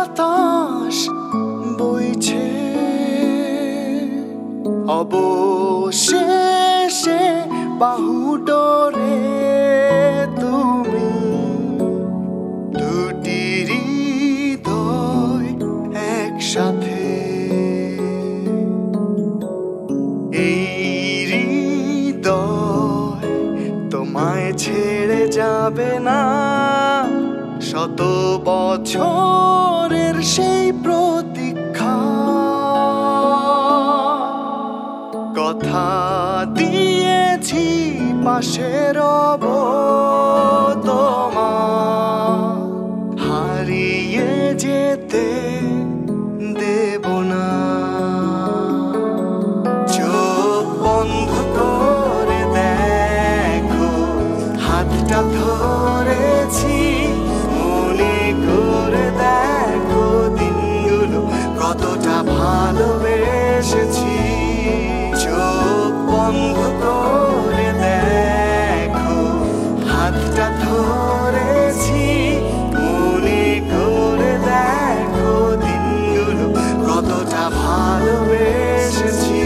বাতাস বইছে অবশেষে বাহু ডোরে তুমি দুটি হৃদয় একসাথে এই হৃদয় তোমায় ছেড়ে যাবে না শত বছরের সেই প্রতীক্ষা কথা দিয়েছি পাশে রব তোমার হারিয়ে যেতে দেব না চোখ বন্ধ করে দেখো হাতটা ধরেছি মনে করে দেখো দিনগুলো কতটা ভালোবেসেছি চোখ বন্ধ করে দেখো হাতটা ধরেছি মনে করে দেখো দিনগুলো কতটা ভালোবেসেছি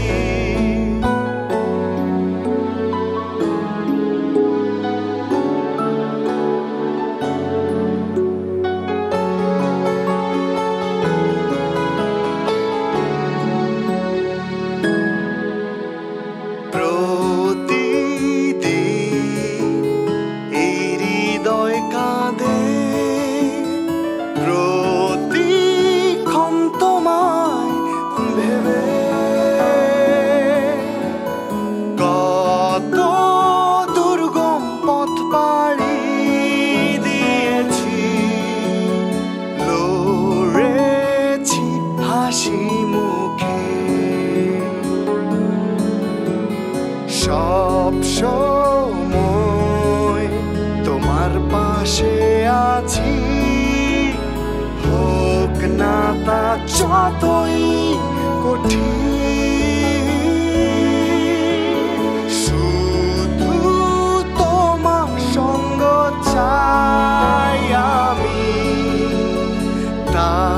সব সময় তোমার পাশে আছি হোক না তা যতই কঠিন শুধু তোমার সঙ্গ চাই আমি তা